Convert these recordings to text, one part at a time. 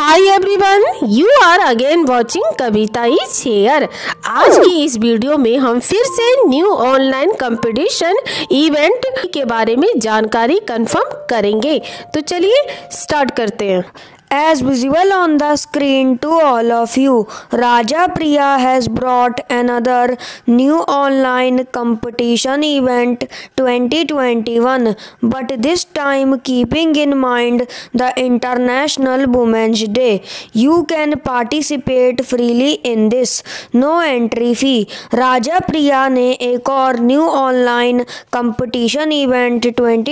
Hi everyone, you are again watching Kavita is here. आज की इस वीडियो में हम फिर से न्यू ऑनलाइन कंपटीशन इवेंट के बारे में जानकारी कंफर्म करेंगे। तो चलिए स्टार्ट करते हैं। As visible on the screen to all of you, Raja Priya has brought another new online competition event 2021, but this time keeping in mind the International Women's Day. You can participate freely in this, no entry fee. Raja Priya ने एक और new online competition event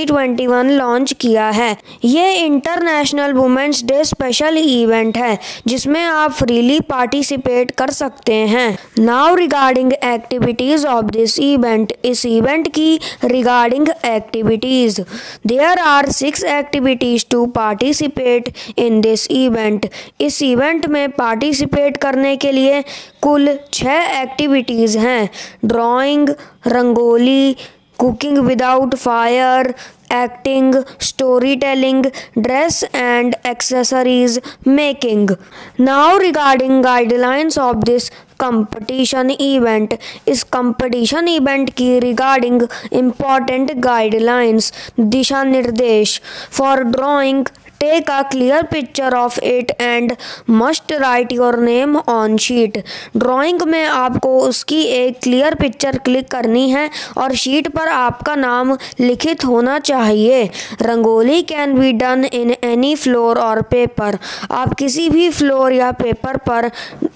2021 launch किया है। ये international women's day special event है जिसमें आप freely participate कर सकते हैं। Now regarding activities of this event, इस इवेंट की regarding activities, there are 6 activities to participate in this event. इस इवेंट में पार्टिसिपेट करने के लिए कुल 6 एक्टिविटीज हैं। Drawing, rangoli, cooking without fire, acting, storytelling, dress and accessories making. Now regarding guidelines of this competition event, इस competition event की regarding important guidelines, दिशा निर्देश। For drawing, take a clear picture of it and must write your name on sheet. Drawing में आपको उसकी एक clear picture click करनी है और शीट पर आपका नाम लिखित होना चाहिए। Rangoli can be done in any floor और पेपर, आप किसी भी फ्लोर या पेपर पर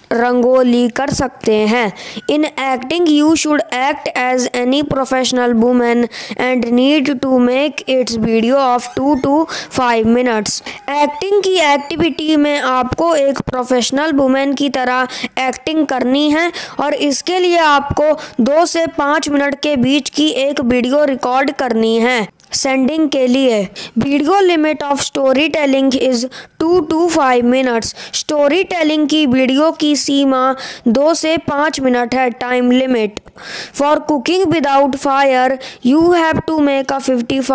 रंगोली कर सकते हैं। In acting you should act as any professional women and need to make its video of 2 to 5 minutes। Acting की एक्टिविटी में आपको एक प्रोफेशनल वुमेन की तरह एक्टिंग करनी है और इसके लिए आपको 2 से 5 मिनट के बीच की एक वीडियो रिकॉर्ड करनी है। सेंडिंग के लिए video limit of storytelling is 2 to 5 minutes। Storytelling की वीडियो की सीमा 2 से 5 मिनट है, time limit. For cooking without fire you have to make a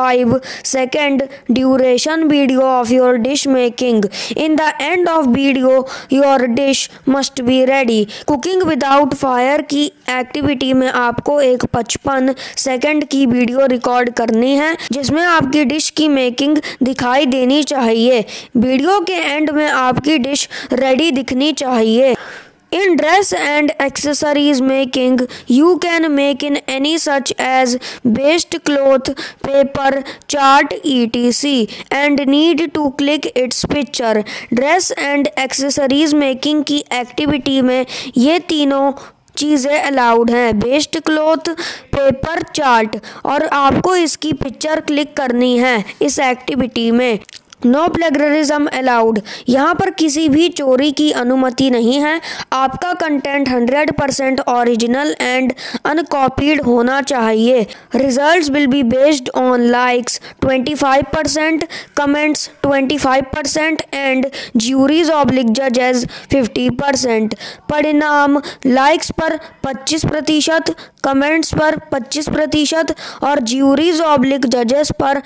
55-second duration video of your dish making. In the end of video your dish must be ready. Cooking without fire की activity में आपको एक 55 second की video record करनी है जिसमें आपकी dish की मेकिंग दिखाई देनी चाहिए। वीडियो के एंड में आपकी डिश रेडी दिखनी चाहिए। In dress and accessories making, you can make in any such as waste cloth, paper, chart, etc. and need to click its picture. Dress and accessories making की activity में ये तीनों चीज़ें allowed हैं, waste cloth, paper, chart, और आपको इसकी picture click करनी है इस एक्टिविटी में। नो प्लेगरिज्म अलाउड, यहाँ पर किसी भी चोरी की अनुमति नहीं है। आपका कंटेंट 100% ओरिजिनल एंड अनकॉपीड होना चाहिए। Results will be based on likes 25%, comments 25% and juries oblique जजेस 50%। परिणाम लाइक्स पर 25%, कमेंट्स पर 25% और ज्यूरीज ऑब्लिक जजेस पर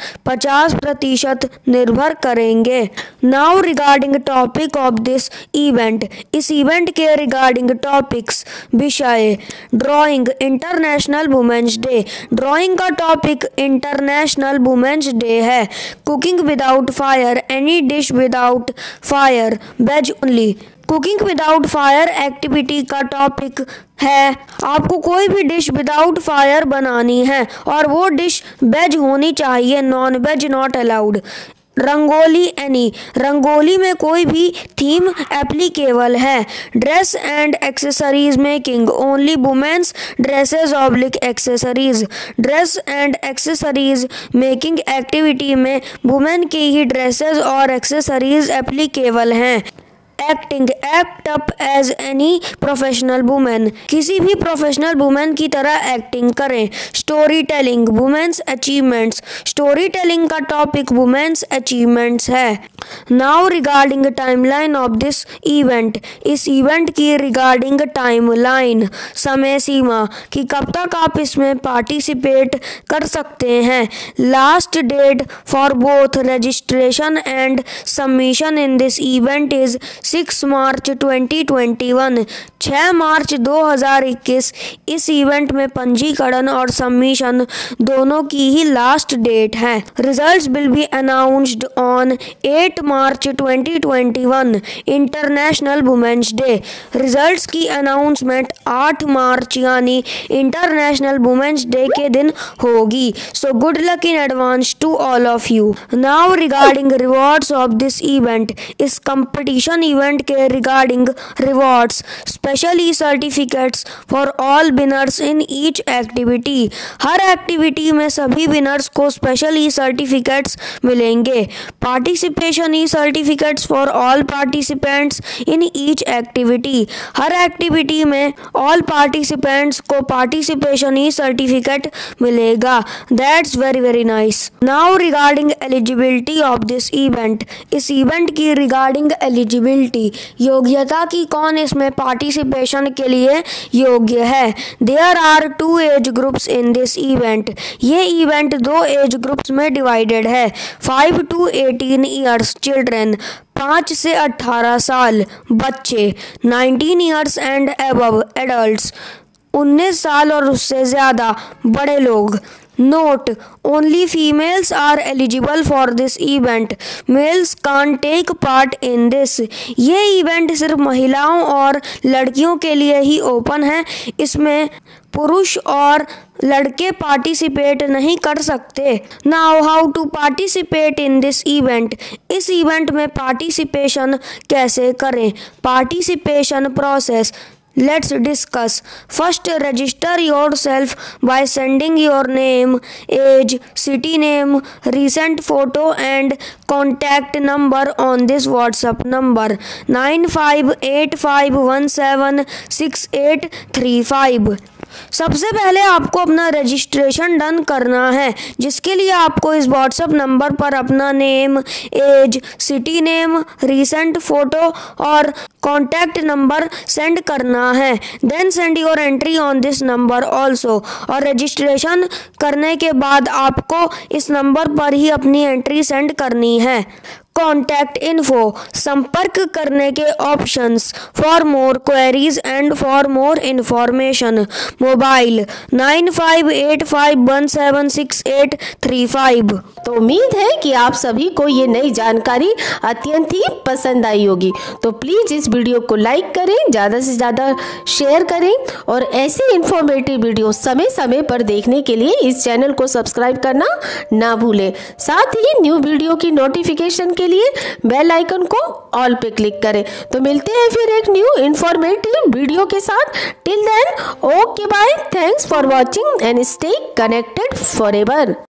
50% निर्भर करेंगे। Now regarding topic of this event, इस इवेंट के रिगार्डिंग टॉपिक्स, विषय drawing, international women's day. Drawing का टॉपिक इंटरनेशनल वुमेन्स डे है। Cooking without fire, any dish without fire, veg only. Cooking without fire activity का topic है आपको कोई भी डिश विदाउट फायर बनानी है और वो डिश वेज होनी चाहिए, non veg not allowed. Rangoli any, rangoli में कोई भी थीम एप्लीकेबल है। Dress and accessories making, only women's dresses oblique accessories. Dress and accessories making activity में वुमेन की ही ड्रेसेस और एक्सेसरीज एप्लीकेबल हैं। Acting, act up as any professional women, किसी भी प्रोफेशनल वुमेन की तरह एक्टिंग करें। Storytelling, women's achievements, storytelling का टॉपिक वुमेन्स अचीवमेंट्स है। Now regarding timeline of this event, इस इवेंट की रिगार्डिंग टाइमलाइन, समय सीमा कि कब तक आप इसमें पार्टिसिपेट कर सकते हैं। Last date for both registration and submission in this event is 6 मार्च 2021, 6 मार्च 2021 इस इवेंट में पंजीकरण और सबमिशन दोनों की ही लास्ट डेट है। Results will be announced on 8 March 2021 international women's day, results की अनाउंसमेंट 8 मार्च यानी इंटरनेशनल वुमेन्स डे के दिन होगी। So good luck in advance to all of you. Now regarding rewards of this event, इस competition event के regarding rewards, special e certificates for all winners in each activity, हर activity में सभी winners को special e certificates मिलेंगे। Participation e certificates for all participants in each activity, हर activity में all participants को पार्टिसिपेशन ई सर्टिफिकेट मिलेगा। That's very very nice. Now regarding eligibility of this event, इस इवेंट की रिगार्डिंग एलिजिबिलिटी, योग्यता की कौन इसमें पार्टिसिपेशन के लिए योग्य है। There are 2 age groups in this event, ये इवेंट 2 एज ग्रुप्स में डिवाइडेड है। 5 to 18 ईयर्स चिल्ड्रेन, 5 से 18 साल बच्चे, 19 ईयर्स एंड अबव एडल्ट्स, 19 साल और उससे ज़्यादा बड़े लोग। Note: only females are eligible for this event. Males can't take part in this. ये इवेंट सिर्फ महिलाओं और लड़कियों के लिए ही ओपन है, इसमें पुरुष और लड़के पार्टिसिपेट नहीं कर सकते। Now how to participate in this event, इस इवेंट में पार्टिसिपेशन कैसे करें। Participation process, let's discuss. First, register yourself by sending your name, age, city name, recent photo and contact number on this WhatsApp number 9585176835। सबसे पहले आपको अपना registration done करना है, जिसके लिए आपको इस व्हाट्सएप नंबर पर अपना name, age, city name, recent photo और कॉन्टैक्ट नंबर सेंड करना है। Then send your entry on this number also, और रजिस्ट्रेशन करने के बाद आपको इस नंबर पर ही अपनी एंट्री सेंड करनी है। कॉन्टैक्ट इन्फो, संपर्क करने के options, for more queries and for more information. Mobile 9585176835। तो उम्मीद है कि आप सभी को ये नई जानकारी अत्यंत ही पसंद आई होगी। तो प्लीज़ इस वीडियो को लाइक करें, ज़्यादा से ज़्यादा शेयर करें और ऐसे इन्फॉर्मेटिव वीडियो समय समय पर देखने के लिए इस चैनल को सब्सक्राइब करना ना भूलें। साथ ही न्यू वीडियो की नोटिफिकेशन के लिए बेल आइकन को ऑल पे क्लिक करें। तो मिलते हैं फिर एक न्यू इन्फॉर्मेटिव वीडियो के साथ। Till then, okay bye, thanks for watching and stay connected forever.